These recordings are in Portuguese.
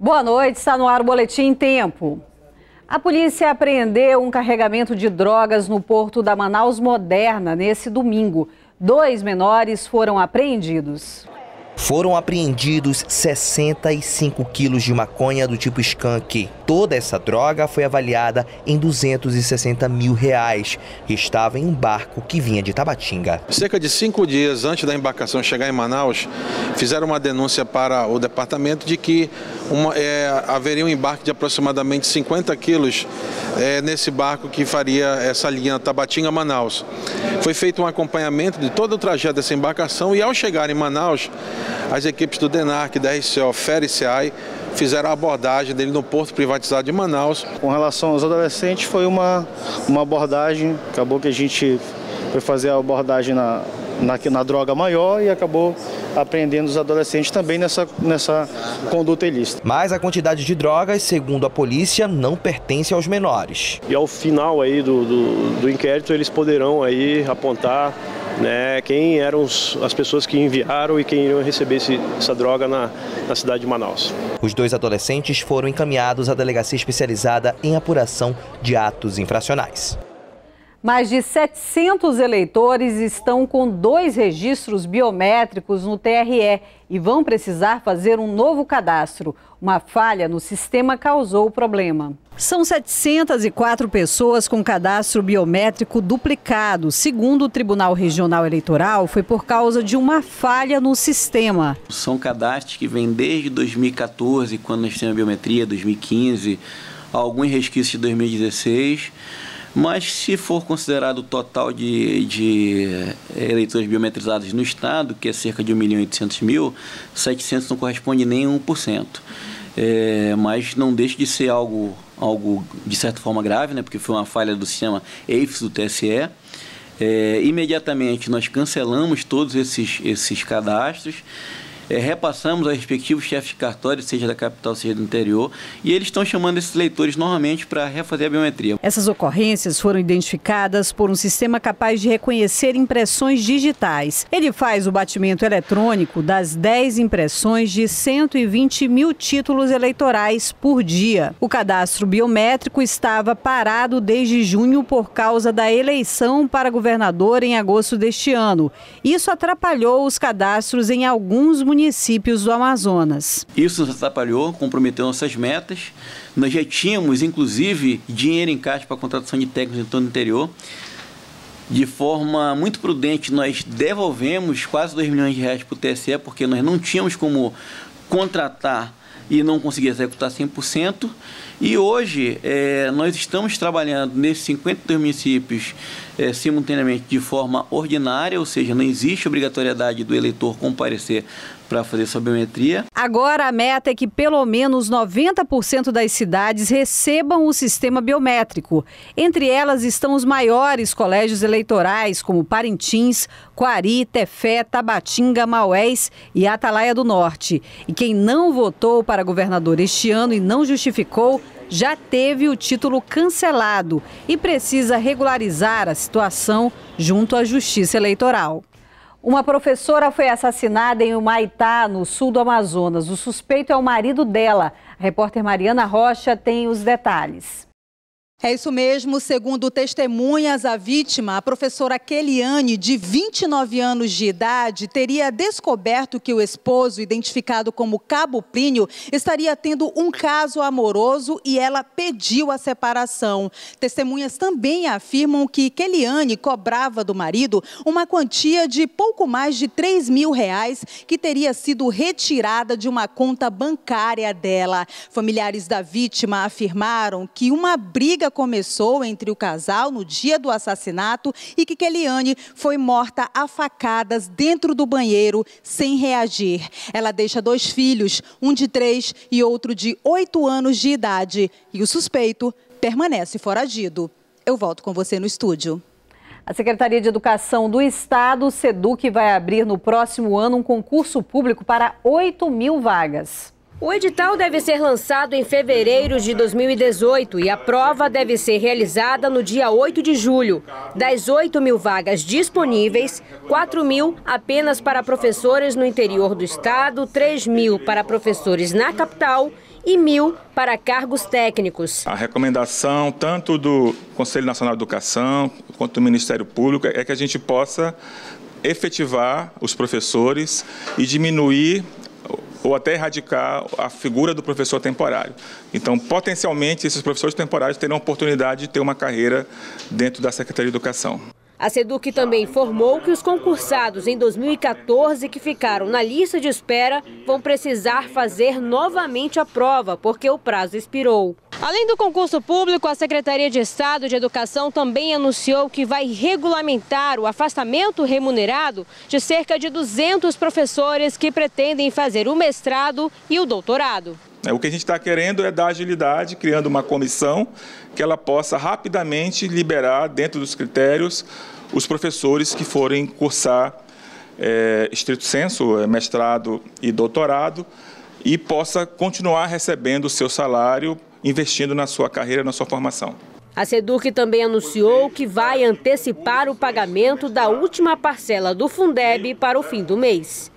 Boa noite, está no ar o Boletim em Tempo. A polícia apreendeu um carregamento de drogas no porto da Manaus Moderna nesse domingo. 2 menores foram apreendidos. Foram apreendidos 65 quilos de maconha do tipo skunk. Toda essa droga foi avaliada em R$260 mil e estava em um barco que vinha de Tabatinga. Cerca de 5 dias antes da embarcação chegar em Manaus, fizeram uma denúncia para o departamento de que haveria um embarque de aproximadamente 50 quilos nesse barco que faria essa linha Tabatinga-Manaus. Foi feito um acompanhamento de todo o trajeto dessa embarcação e ao chegar em Manaus, as equipes do DENARC, da RCO, FER e SEAI fizeram a abordagem dele no porto privatizado de Manaus. Com relação aos adolescentes, foi uma abordagem, acabou que a gente foi fazer a abordagem na droga maior e acabou apreendendo os adolescentes também nessa conduta ilícita. Mas a quantidade de drogas, segundo a polícia, não pertence aos menores. E ao final aí do inquérito, eles poderão aí apontar quem eram as pessoas que enviaram e quem iriam receber essa droga na cidade de Manaus. Os 2 adolescentes foram encaminhados à delegacia especializada em apuração de atos infracionais. Mais de 700 eleitores estão com 2 registros biométricos no TRE e vão precisar fazer um novo cadastro. Uma falha no sistema causou o problema. São 704 pessoas com cadastro biométrico duplicado. Segundo o Tribunal Regional Eleitoral, foi por causa de uma falha no sistema. São cadastros que vêm desde 2014, quando nós temos a biometria, 2015, alguns resquícios de 2016. Mas se for considerado o total de eleitores biometrizados no estado, que é cerca de 1.800.000, 700 não corresponde nem a 1%. Mas não deixa de ser algo de certa forma grave, porque foi uma falha do sistema EIFES do TSE. Imediatamente nós cancelamos todos esses cadastros, repassamos aos respectivos chefes de cartório, seja da capital, seja do interior, e eles estão chamando esses eleitores normalmente para refazer a biometria. Essas ocorrências foram identificadas por um sistema capaz de reconhecer impressões digitais. Ele faz o batimento eletrônico das 10 impressões de 120 mil títulos eleitorais por dia. O cadastro biométrico estava parado desde junho por causa da eleição para governador em agosto deste ano. Isso atrapalhou os cadastros em alguns municípios do Amazonas. Isso nos atrapalhou, comprometeu nossas metas. Nós já tínhamos, inclusive, dinheiro em caixa para a contratação de técnicos em todo o interior. De forma muito prudente, nós devolvemos quase R$2 milhões para o TSE, porque nós não tínhamos como contratar e não conseguir executar 100%. E hoje nós estamos trabalhando nesses 52 municípios simultaneamente de forma ordinária, ou seja, não existe obrigatoriedade do eleitor comparecer para fazer sua biometria. Agora a meta é que pelo menos 90% das cidades recebam o sistema biométrico. Entre elas estão os maiores colégios eleitorais, como Parintins, Coari, Tefé, Tabatinga, Maués e Atalaia do Norte. E quem não votou para governador este ano e não justificou, já teve o título cancelado e precisa regularizar a situação junto à Justiça Eleitoral. Uma professora foi assassinada em Humaitá, no sul do Amazonas. O suspeito é o marido dela. A repórter Mariana Rocha tem os detalhes. É isso mesmo, segundo testemunhas, a vítima, a professora Keliane, de 29 anos de idade, teria descoberto que o esposo, identificado como Cabo Plínio, estaria tendo um caso amoroso e ela pediu a separação. Testemunhas também afirmam que Keliane cobrava do marido uma quantia de pouco mais de R$3 mil que teria sido retirada de uma conta bancária dela. Familiares da vítima afirmaram que uma briga começou entre o casal no dia do assassinato e que Keliane foi morta a facadas dentro do banheiro sem reagir. Ela deixa 2 filhos, um de 3 e outro de 8 anos de idade. E o suspeito permanece foragido. Eu volto com você no estúdio. A Secretaria de Educação do Estado, SEDUC, vai abrir no próximo ano um concurso público para 8 mil vagas. O edital deve ser lançado em fevereiro de 2018 e a prova deve ser realizada no dia 8 de julho. Das 8 mil vagas disponíveis, 4 mil apenas para professores no interior do estado, 3 mil para professores na capital e 1.000 para cargos técnicos. A recomendação tanto do Conselho Nacional de Educação quanto do Ministério Público é que a gente possa efetivar os professores e diminuir ou até erradicar a figura do professor temporário. Então, potencialmente, esses professores temporários terão a oportunidade de ter uma carreira dentro da Secretaria de Educação. A SEDUC também informou que os concursados em 2014 que ficaram na lista de espera vão precisar fazer novamente a prova, porque o prazo expirou. Além do concurso público, a Secretaria de Estado de Educação também anunciou que vai regulamentar o afastamento remunerado de cerca de 200 professores que pretendem fazer o mestrado e o doutorado. O que a gente está querendo é dar agilidade, criando uma comissão que ela possa rapidamente liberar, dentro dos critérios, os professores que forem cursar estrito sensu, mestrado e doutorado, e possa continuar recebendo o seu salário, investindo na sua carreira, na sua formação. A SEDUC também anunciou que vai antecipar o pagamento da última parcela do Fundeb para o fim do mês.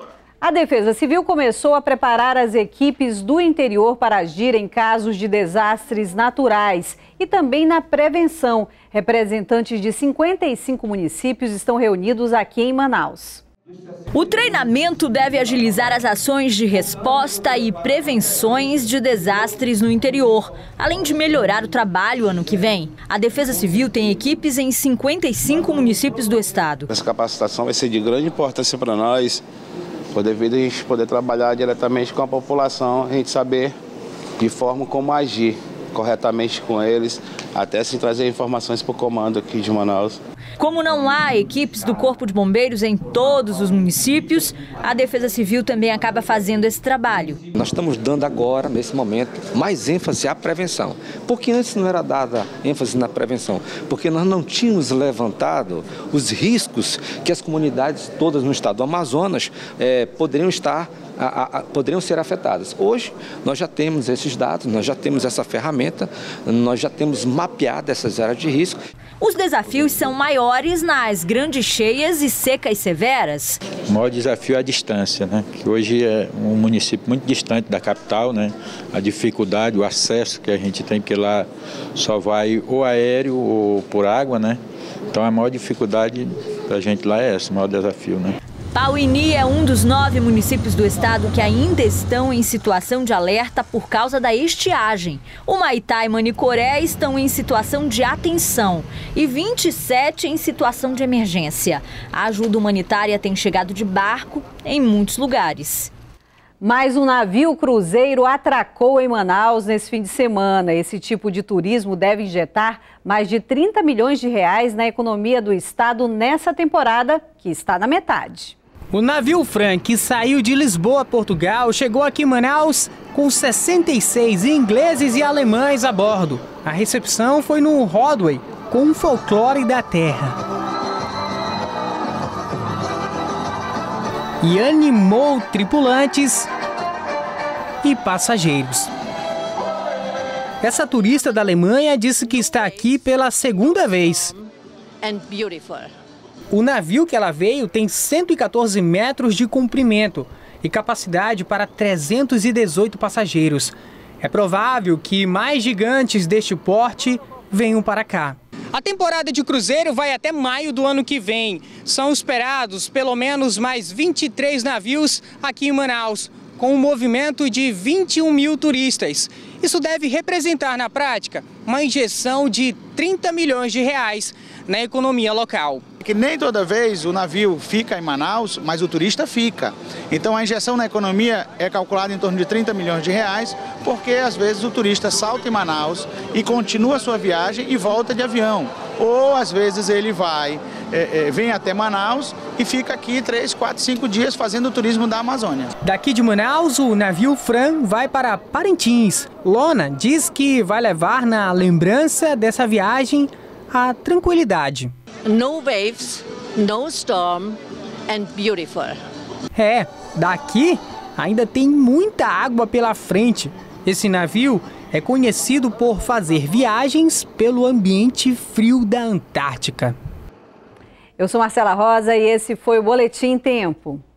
A Defesa Civil começou a preparar as equipes do interior para agir em casos de desastres naturais e também na prevenção. Representantes de 55 municípios estão reunidos aqui em Manaus. O treinamento deve agilizar as ações de resposta e prevenções de desastres no interior, além de melhorar o trabalho ano que vem. A Defesa Civil tem equipes em 55 municípios do estado. Essa capacitação vai ser de grande importância para nós, devido a gente poder trabalhar diretamente com a população, a gente saber de forma como agir corretamente com eles, até assim trazer informações para o comando aqui de Manaus. Como não há equipes do Corpo de Bombeiros em todos os municípios, a Defesa Civil também acaba fazendo esse trabalho. Nós estamos dando agora, nesse momento, mais ênfase à prevenção. Porque antes não era dada ênfase na prevenção, porque nós não tínhamos levantado os riscos que as comunidades todas no estado do Amazonas poderiam ser afetadas. Hoje, nós já temos esses dados, nós já temos essa ferramenta, nós já temos mapeado essas áreas de risco. Os desafios são maiores nas grandes cheias e secas severas. O maior desafio é a distância, né? Que hoje é um município muito distante da capital, né? A dificuldade, o acesso que a gente tem, porque lá só vai ou aéreo ou por água, né? Então a maior dificuldade para a gente lá é essa, o maior desafio, né? Pauini é um dos 9 municípios do estado que ainda estão em situação de alerta por causa da estiagem. Humaitá e Manicoré estão em situação de atenção e 27 em situação de emergência. A ajuda humanitária tem chegado de barco em muitos lugares. Mais um navio cruzeiro atracou em Manaus nesse fim de semana. Esse tipo de turismo deve injetar mais de 30 milhões de reais na economia do estado nessa temporada, que está na metade. O navio Fram, que saiu de Lisboa, Portugal, chegou aqui em Manaus com 66 ingleses e alemães a bordo. A recepção foi no Rodway, com o folclore da terra. E animou tripulantes e passageiros. Essa turista da Alemanha disse que está aqui pela segunda vez. O navio que ela veio tem 114 metros de comprimento e capacidade para 318 passageiros. É provável que mais gigantes deste porte venham para cá. A temporada de cruzeiro vai até maio do ano que vem. São esperados pelo menos mais 23 navios aqui em Manaus, com um movimento de 21 mil turistas. Isso deve representar, na prática, uma injeção de 30 milhões de reais na economia local. Que nem toda vez o navio fica em Manaus, mas o turista fica. Então a injeção na economia é calculada em torno de 30 milhões de reais, porque às vezes o turista salta em Manaus e continua a sua viagem e volta de avião. Ou às vezes ele vem até Manaus e fica aqui 3, 4, 5 dias fazendo o turismo da Amazônia. Daqui de Manaus, o navio Fram vai para Parintins. Lona diz que vai levar na lembrança dessa viagem a tranquilidade. No waves, no storm and beautiful. Daqui ainda tem muita água pela frente. Esse navio é conhecido por fazer viagens pelo ambiente frio da Antártica. Eu sou Marcela Rosa e esse foi o Boletim Tempo.